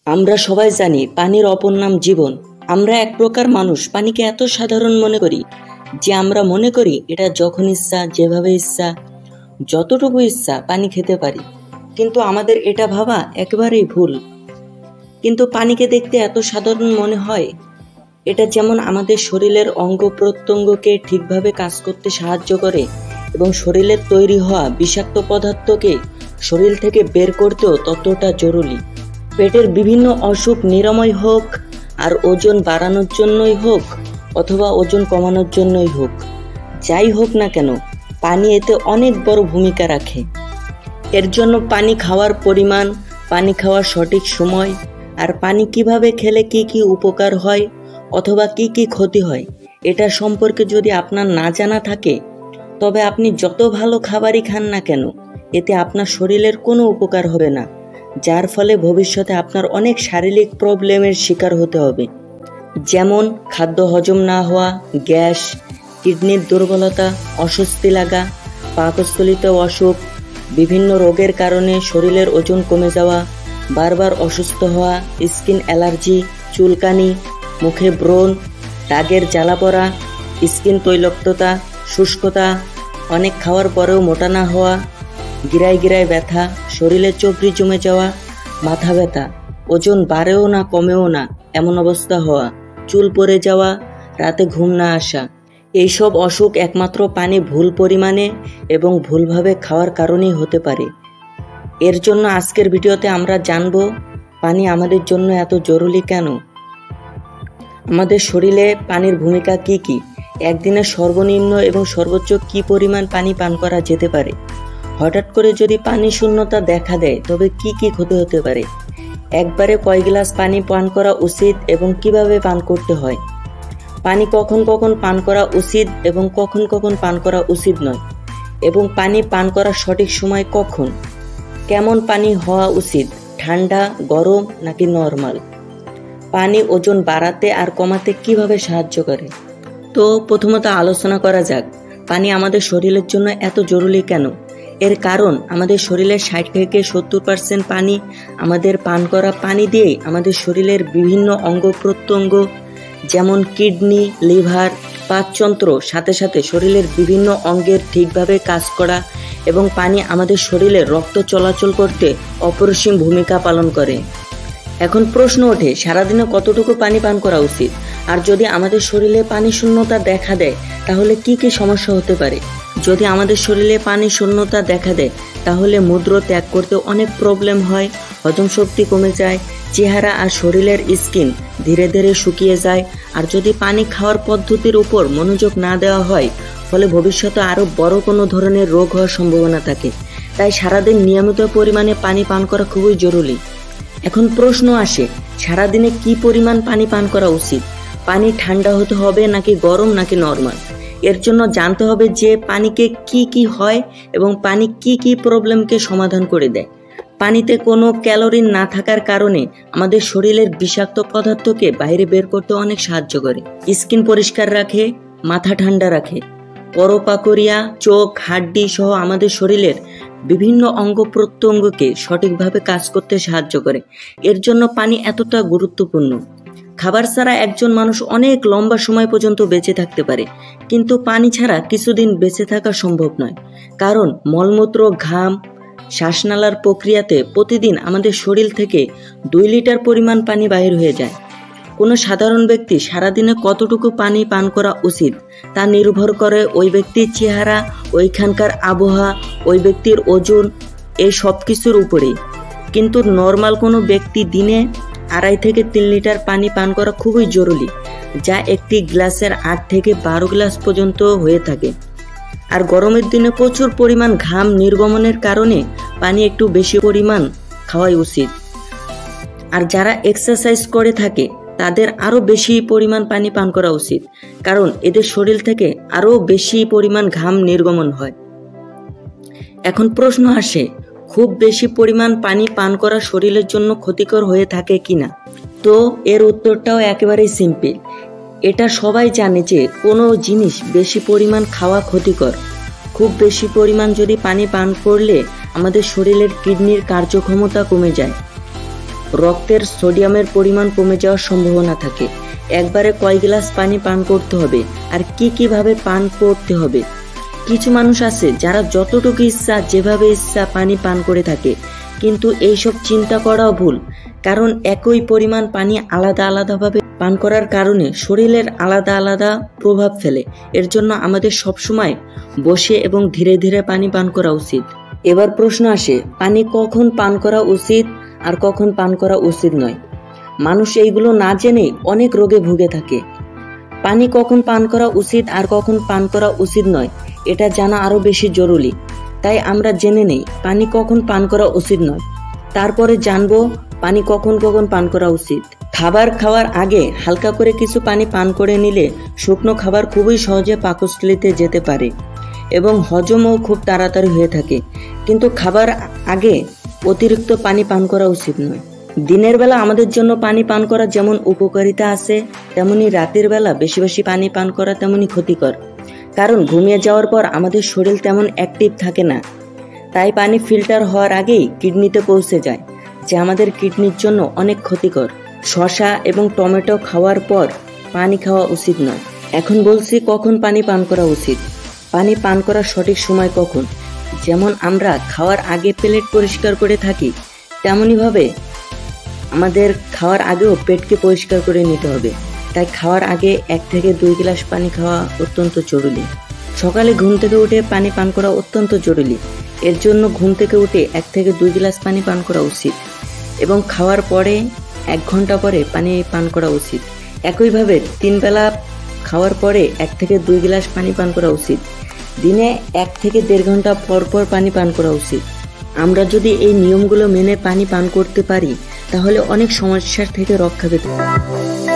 আমরা সবাই জানি পানির অপর নাম জীবন। আমরা এক প্রকার মানুষ পানিকে এত সাধারণ মনে করি যে আমরা মনে করি এটা যখন ইচ্ছা, যেভাবে ইচ্ছা, যতটুকু ইচ্ছা পানি খেতে পারি। কিন্তু আমাদের এটা ভাবা একেবারেই ভুল। কিন্তু পানিকে দেখতে এত সাধারণ মনে হয়। এটা যেমন আমাদের শরীরের অঙ্গ প্রত্যঙ্গকে ঠিকভাবে কাজ করতে সাহায্য করে এবং শরীরের তৈরি হওয়া বিষাক্ত পদার্থকে শরীর থেকে বের করতেও ততটা জরুরি। পেটের বিভিন্ন অসুখ নিরাময় হোক আর ওজন বাড়ানোর জন্যই হোক অথবা ওজন কমানোর জন্যই হোক, যাই হোক না কেন পানি এতে অনেক বড় ভূমিকা রাখে। এর জন্য পানি খাওয়ার পরিমাণ, পানি খাওয়ার সঠিক সময় আর পানি কিভাবে খেলে কি কি উপকার হয় অথবা কি কি ক্ষতি হয় এটা সম্পর্কে যদি আপনার না জানা থাকে তবে আপনি যত ভালো খাবারই খান না কেন এতে আপনার শরীরের কোনো উপকার হবে না, যার ফলে ভবিষ্যতে আপনার অনেক শারীরিক প্রবলেমের শিকার হতে হবে। যেমন খাদ্য হজম না হওয়া, গ্যাস, কিডনির দুর্বলতা, অস্বস্তি লাগা, পাকস্থলিত অসুখ, বিভিন্ন রোগের কারণে শরীরের ওজন কমে যাওয়া, বারবার অসুস্থ হওয়া, স্কিন অ্যালার্জি, চুলকানি, মুখে ব্রণ, রাগের জ্বালা পড়া, স্কিন তৈলাক্ততা, শুষ্কতা, অনেক খাওয়ার পরেও মোটা না হওয়া, গিরায় গিরায় ব্যথা, শরীরে চর্বি জমে যাওয়া, মাথা ব্যথা, ওজন বাড়েও না কমেও না এমন অবস্থা হওয়া, চুল পড়ে যাওয়া, রাতে ঘুম না আসা, এইসব অসুখ একমাত্র পানি ভুল পরিমাণে এবং ভুলভাবে খাওয়ার কারণেই হতে পারে। এর জন্য আজকের ভিডিওতে আমরা জানব পানি আমাদের জন্য এত জরুরি কেন, আমাদের শরীরে পানির ভূমিকা কি কি, একদিনে সর্বনিম্ন এবং সর্বোচ্চ কি পরিমাণ পানি পান করা যেতে পারে, হঠাৎ করে যদি পানি শূন্যতা দেখা দেয় তবে কি কি ক্ষতি হতে পারে, একবারে কয় গ্লাস পানি পান করা উচিত এবং কিভাবে পান করতে হয়, পানি কখন কখন পান করা উচিত এবং কখন কখন পান করা উচিত নয়, এবং পানি পান করার সঠিক সময় কখন, কেমন পানি হওয়া উচিত, ঠান্ডা, গরম নাকি নরমাল, পানি ওজন বাড়াতে আর কমাতে কিভাবে সাহায্য করে। তো প্রথমত আলোচনা করা যাক পানি আমাদের শরীরের জন্য এত জরুরি কেন। এর কারণ আমাদের শরীরের 60 থেকে 70% পানি আমাদের পান করা পানি দিয়েই আমাদের শরীরের বিভিন্ন অঙ্গ প্রত্যঙ্গ যেমন কিডনি, লিভার, পাকতন্ত্র, সাথে সাথে শরীরের বিভিন্ন অঙ্গের ঠিকভাবে কাজ করা এবং পানি আমাদের শরীরে রক্ত চলাচল করতে অপরিসীম ভূমিকা পালন করে। এখন প্রশ্ন ওঠে সারাদিনে কতটুকু পানি পান করা উচিত, আর যদি আমাদের শরীরে পানি শূন্যতা দেখা দেয় তাহলে কি কি সমস্যা হতে পারে। যদি আমাদের শরীরে পানি শূন্যতা দেখা দেয় তাহলে মূত্র ত্যাগ করতে অনেক প্রবলেম হয়, হজম শক্তি কমে যায়, চেহারা আর শরীরের স্কিন ধীরে ধীরে শুকিয়ে যায়। আর যদি পানি খাওয়ার পদ্ধতির উপর মনোযোগ না দেওয়া হয় ফলে ভবিষ্যতে আরও বড় কোনো ধরনের রোগ হওয়ার সম্ভাবনা থাকে। তাই সারাদিন নিয়মিত পরিমাণে পানি পান করা খুবই জরুরি। এখন প্রশ্ন আসে সারাদিনে কি পরিমাণ পানি পান করা উচিত, পানি ঠান্ডা হতে হবে নাকি গরম নাকি নরমাল। এর জন্য জানতে হবে যে পানিকে কি কি হয় এবং পানি কি কি প্রবলেমকে সমাধান করে দেয়। পানিতে কোনো ক্যালোরি না থাকার কারণে আমাদের শরীরের বিষাক্ত পদার্থকে বাইরে বের করতে অনেক সাহায্য করে, স্কিন পরিষ্কার রাখে, মাথা ঠান্ডা রাখে, পরপাকড়িয়া, চোখ, হাড্ডি সহ আমাদের শরীরের বিভিন্ন অঙ্গ প্রত্যঙ্গকে সঠিকভাবে কাজ করতে সাহায্য করে। এর জন্য পানি এতটা গুরুত্বপূর্ণ। খাবার ছাড়া একজন মানুষ অনেক লম্বা সময় পর্যন্ত বেঁচে থাকতে পারে, কিন্তু পানি ছাড়া কিছুদিন বেঁচে থাকা সম্ভব নয়। কারণ মলমূত্র, ঘাম, শ্বাসনালার প্রক্রিয়াতে প্রতিদিন আমাদের শরীর থেকে 2 লিটার পরিমাণ পানি বাহির হয়ে যায়। কোনো সাধারণ ব্যক্তি সারাদিনে কতটুকু পানি পান করা উচিত তা নির্ভর করে ওই ব্যক্তির চেহারা, ওইখানকার আবহাওয়া, ওই ব্যক্তির ওজন, এই সব কিছুর উপরেই। কিন্তু নর্মাল কোনো ব্যক্তি দিনে 2.5 থেকে 3 লিটার পানি পান করা খুবই জরুরি, যা একটি গ্লাসের 8 থেকে 12 গ্লাস পর্যন্ত হয়ে থাকে। আর গরমের দিনে প্রচুর পরিমাণ ঘাম নির্গমনের কারণে পানি একটু বেশি পরিমাণ খাওয়াই উচিত। আর যারা এক্সারসাইজ করে থাকে তাদের আরও বেশি পরিমাণ পানি পান করা উচিত, কারণ এদের শরীর থেকে আরও বেশি পরিমাণ ঘাম নির্গমন হয়। এখন প্রশ্ন আসে খুব বেশি পরিমাণ পানি পান করা শরীরের জন্য ক্ষতিকর হয়ে থাকে কিনা। তো এর উত্তরটাও একেবারেই সিম্পল। এটা সবাই জানে যে কোনো জিনিস বেশি পরিমাণ খাওয়া ক্ষতিকর। খুব বেশি পরিমাণ যদি পানি পান করলে আমাদের শরীরের কিডনির কার্যক্ষমতা কমে যায়, রক্তের সোডিয়ামের পরিমাণ কমে যাওয়ার সম্ভাবনা থাকে। একবারে কয় গ্লাস পানি পান করতে হবে আর কিভাবে পান করতে হবে। কিছু মানুষ আছে যারা যতটুকু ইচ্ছা যেভাবে ইচ্ছা পানি পান করে থাকে, কিন্তু এইসব চিন্তা করাও ভুল, কারণ একই পরিমাণ পানি আলাদা আলাদাভাবে পান করার কারণে শরীরের আলাদা আলাদা প্রভাব ফেলে। এর জন্য আমাদের সবসময় বসে এবং ধীরে ধীরে পানি পান করা উচিত। এবার প্রশ্ন আসে, পানি কখন পান করা উচিত আর কখন পান করা উচিত নয়। মানুষ এইগুলো না জেনে অনেক রোগে ভুগে থাকে। পানি কখন পান করা উচিত আর কখন পান করা উচিত নয় এটা জানা আরো বেশি জরুরি। তাই আমরা জেনে নেই পানি কখন পান করা উচিত নয়, তারপরে জানবো পানি কখন কখন পান করা উচিত। খাবার খাওয়ার আগে হালকা করে কিছু পানি পান করে নিলে শুকনো খাবার খুবই সহজে পাকস্থলীতে যেতে পারে এবং হজমও খুব তাড়াতাড়ি হয়ে থাকে। কিন্তু খাবার আগে অতিরিক্ত পানি পান করা উচিত নয়। দিনের বেলা আমাদের জন্য পানি পান করা যেমন উপকারিতা আছে, তেমনি রাতের বেলা বেশি বেশি পানি পান করা তেমনি ক্ষতিকর, কারণ ঘুমিয়ে যাওয়ার পর আমাদের শরীর তেমন অ্যাক্টিভ থাকে না। তাই পানি ফিল্টার হওয়ার আগেই কিডনিতে পৌঁছে যায়, যা আমাদের কিডনির জন্য অনেক ক্ষতিকর। শসা এবং টমেটো খাওয়ার পর পানি খাওয়া উচিত নয়। এখন বলছি কখন পানি পান করা উচিত। পানি পান করার সঠিক সময় কখন, যেমন আমরা খাওয়ার আগে প্লেট পরিষ্কার করে থাকি, তেমনইভাবে আমাদের খাওয়ার আগেও পেটকে পরিষ্কার করে নিতে হবে। তাই খাওয়ার আগে 1 থেকে 2 গ্লাস পানি খাওয়া অত্যন্ত জরুরি। সকালে ঘুম থেকে উঠে পানি পান করা অত্যন্ত জরুরি। এর জন্য ঘুম থেকে উঠে 1 থেকে 2 গ্লাস পানি পান করা উচিত এবং খাওয়ার পরে 1 ঘন্টা পরে পানি পান করা উচিত। একইভাবে 3 বেলা খাওয়ার পরে 1 থেকে 2 গ্লাস পানি পান করা উচিত। দিনে 1 থেকে 1.5 ঘন্টা পর পর পানি পান করা উচিত। আমরা যদি এই নিয়মগুলো মেনে পানি পান করতে পারি তাহলে অনেক সমস্যার থেকে রক্ষা পেতে পারি।